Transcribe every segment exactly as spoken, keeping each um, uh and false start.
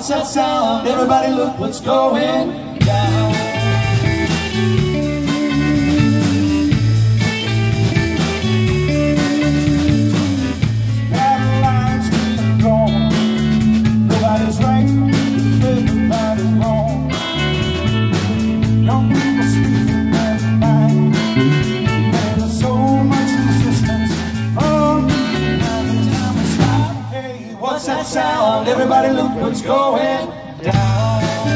What's that sound? Everybody look what's going down. Paralyzed with the dawn. Nobody's right, everybody's wrong. Young people speaking their mind. There's so much resistance from the time we stop. Hey, what's that sound? Everybody look what's going down.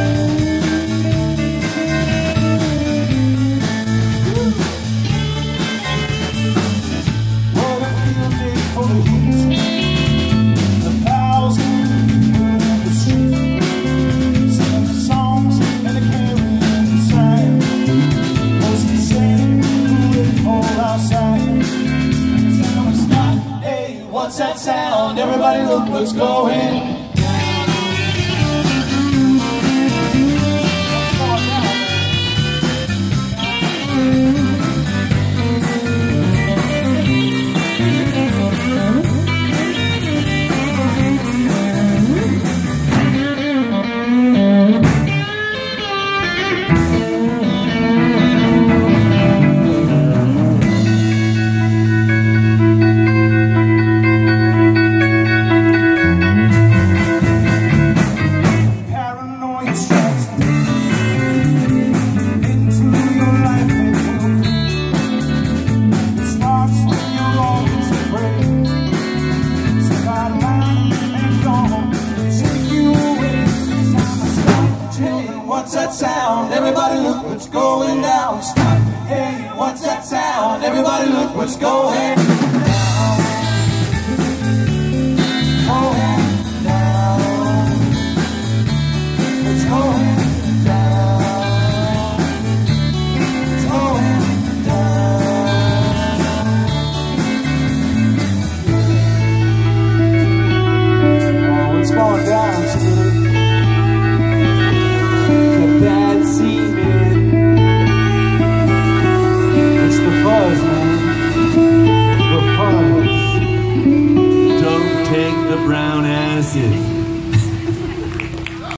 What a field day for the heat. The thousand people in the street, singing the songs and the carrying the sign. Was he saying wait for outside? Time we stop. Hey, what's that sound? Everybody look what's going. What's that sound? Everybody look what's going down. Stop. Hey, what's that sound? Everybody look what's going down. Going down. It's going down. It's going down. Oh, it's going down, Steve. Bad semen. It's the fuzz, man. The fuzz. Don't take the brown acid.